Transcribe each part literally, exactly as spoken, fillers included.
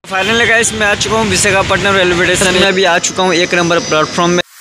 Finally guys मैं आ चुका हूँ विशाखापट्टनम रेलवे स्टेशन में। अभी आ चुका हूँ एक नंबर प्लेटफॉर्म में।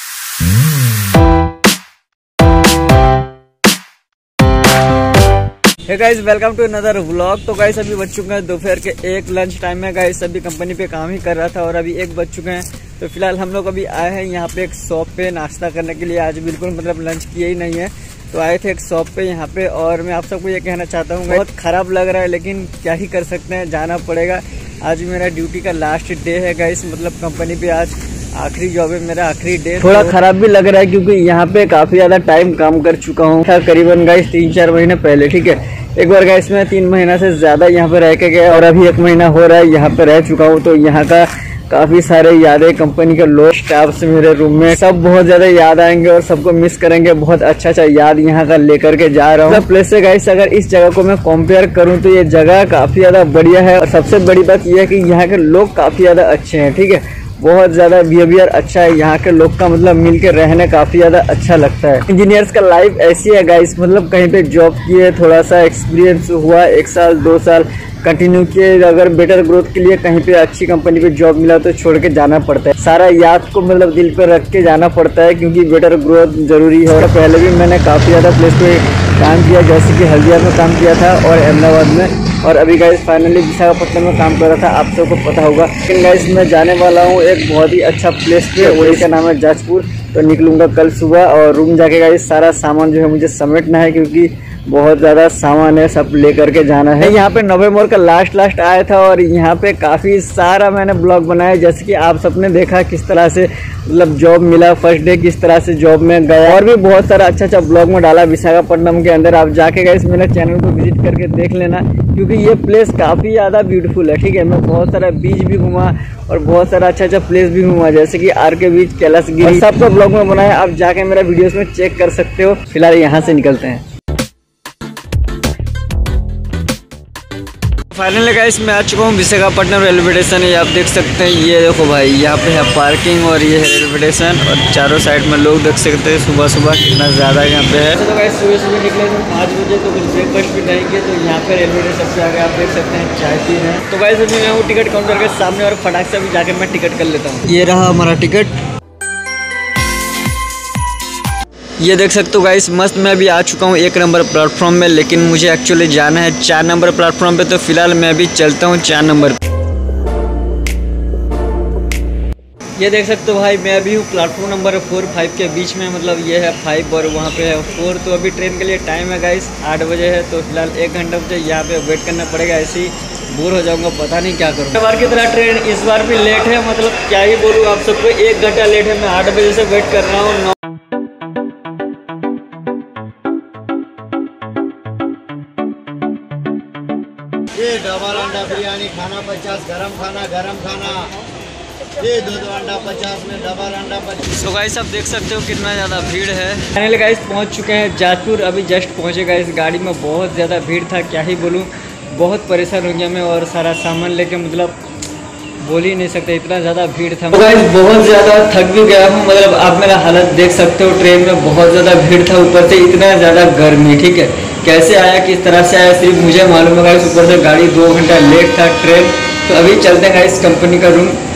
Hey guys welcome to another vlog. तो गाइस अभी बज चुके हैं दोपहर के एक, लंच टाइम में। गाइस अभी कंपनी पे काम ही कर रहा था और अभी एक बज चुके हैं। तो फिलहाल हम लोग अभी आए हैं यहाँ पे एक शॉप पे नाश्ता करने के लिए। आज बिल्कुल मतलब लंच किया ही नहीं है, तो आए थे एक शॉप पे यहाँ पे। और मैं आप सबको ये कहना चाहता हूँ, बहुत खराब लग रहा है लेकिन क्या ही कर सकते हैं, जाना पड़ेगा। आज मेरा ड्यूटी का लास्ट डे है गाइस, मतलब कंपनी पे आज आखिरी जॉब है मेरा, आखिरी डे। थोड़ा खराब भी लग रहा है क्योंकि यहाँ पे काफी ज्यादा टाइम काम कर चुका हूँ, करीबन गाइस तीन चार महीने पहले। ठीक है, एक बार गाइस मैं तीन महीना से ज्यादा यहाँ पे रह के गया और अभी एक महीना हो रहा है यहाँ पे रह चुका हूँ। तो यहाँ का काफी सारे यादें, कंपनी के लोग, स्टाफ से, मेरे रूम में सब बहुत ज्यादा याद आएंगे और सबको मिस करेंगे। बहुत अच्छा अच्छा याद यहाँ का लेकर के जा रहा हूँ प्लेस से गाइस। अगर इस जगह को मैं कंपेयर करूँ तो ये जगह काफी ज्यादा बढ़िया है और सबसे बड़ी बात यह है कि यहाँ के लोग काफी ज्यादा अच्छे हैं। ठीक है, बहुत ज्यादा बिहेवियर अच्छा है यहाँ के लोग का, मतलब मिलके रहने काफी ज्यादा अच्छा लगता है। इंजीनियर्स का लाइफ ऐसी है गाइस, मतलब कहीं पे जॉब किए, थोड़ा सा एक्सपीरियंस हुआ, एक साल दो साल कंटिन्यू किए, अगर बेटर ग्रोथ के लिए कहीं पे अच्छी कंपनी पे जॉब मिला तो छोड़ के जाना पड़ता है। सारा याद को मतलब दिल पे रख के जाना पड़ता है क्योंकि बेटर ग्रोथ जरूरी है। और पहले भी मैंने काफी ज्यादा प्लेस पे काम किया, जैसे कि हल्दिया में काम किया था और अहमदाबाद में, और अभी गाइस फाइनली विशाखापट्टनम में काम कर रहा था, आप सबको पता होगा। लेकिन गाइस मैं जाने वाला हूँ एक बहुत ही अच्छा प्लेस पे, वही का नाम है जाजपुर। तो निकलूंगा कल सुबह और रूम जाके गाइस सारा सामान जो है मुझे समेटना है क्योंकि बहुत ज्यादा सामान है, सब लेकर के जाना है। यहाँ पे नवंबर का लास्ट लास्ट आया था और यहाँ पे काफी सारा मैंने ब्लॉग बनाया, जैसे कि आप सबने देखा किस तरह से मतलब जॉब मिला, फर्स्ट डे किस तरह से जॉब में गया, और भी बहुत सारा अच्छा अच्छा ब्लॉग में डाला विशाखापट्टनम के अंदर। आप जाके गाइस मेरे चैनल को विजिट करके देख लेना क्योंकि ये प्लेस काफी ज्यादा ब्यूटीफुल है। ठीक है, मैं बहुत सारा बीच भी घूमा और बहुत सारा अच्छा अच्छा प्लेस भी घूमा, जैसे कि आर के बीच, कैलाशगिरी, सबका ब्लॉग में बनाया। आप जाके मेरा वीडियोस में चेक कर सकते हो। फिलहाल यहाँ से निकलते हैं। फाइनली गाइस मैं आ चुका हूँ विशाखापट्टनम रेलवे स्टेशन। ये आप देख सकते हैं, ये देखो भाई यहाँ पे है पार्किंग और ये है रेलवे स्टेशन, और चारों साइड में लोग देख सकते हैं। सुबह सुबह कितना ज़्यादा यहाँ पे है। तो गाइस सुबह सुबह निकले थे पाँच बजे, तो कुछ ब्रेकफास्ट भी जाएंगे। तो यहाँ पे रेलवे स्टेशन से आगे आप देख सकते हैं चाय पी रहे हैं। तो गाइस अभी मैं हूँ टिकट काउंटर के सामने और फटाक से अभी जाके मैं टिकट कर लेता हूँ। ये रहा हमारा टिकट, ये देख सकते हो गाइस। मस्त मैं अभी आ चुका हूँ एक नंबर प्लेटफॉर्म में, लेकिन मुझे एक्चुअली जाना है चार नंबर प्लेटफॉर्म पे। तो फिलहाल मैं अभी चलता हूँ चार नंबर पे। ये देख सकते हो भाई, मैं अभी हूँ प्लेटफॉर्म नंबर फोर फाइव के बीच में, मतलब ये है फाइव और वहाँ पे है फोर। तो अभी ट्रेन के लिए टाइम है गाइस, आठ बजे है। तो फिलहाल एक घंटा मुझे यहाँ पे वेट करना पड़ेगा, ऐसे ही बोर हो जाऊंगा, पता नहीं क्या करूँ। बार की तरह ट्रेन इस बार भी लेट है, मतलब क्या ही बोलूँ आप सबको, एक घंटा लेट है। मैं आठ बजे से वेट कर रहा हूँ। ये डबल अंडा बिरयानी खाना पचास, गरम खाना गरम खाना, ये दो दो अंडा पचास में डबल अंडा पचास। तो गाइस आप देख सकते हो कितना ज़्यादा भीड़ है। फाइनली गाइस पहुंच चुके हैं जाजपुर, अभी जस्ट पहुंचे गाइस। गाड़ी में बहुत ज़्यादा भीड़ था, क्या ही बोलूँ, बहुत परेशान हो गया मैं। और सारा सामान लेके मतलब बोल ही नहीं सकते, इतना ज़्यादा भीड़ था। तो गाइस बहुत ज़्यादा थक भी गया हूँ, मतलब आप मेरा हालत देख सकते हो। ट्रेन में बहुत ज़्यादा भीड़ था, ऊपर से इतना ज़्यादा गर्मी। ठीक है, कैसे आया, किस तरह से आया, सिर्फ मुझे मालूम है गाइस। ऊपर से गाड़ी दो घंटा लेट था ट्रेन। तो अभी चलते हैं गाइस कंपनी का रूम।